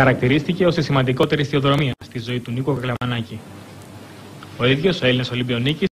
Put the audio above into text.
χαρακτηρίστηκε ως η σημαντικότερη στιοδρομία στη ζωή του Νίκου Κακλαμανάκη. Ο ίδιος, ο Έλληνας Ολυμπιονίκης,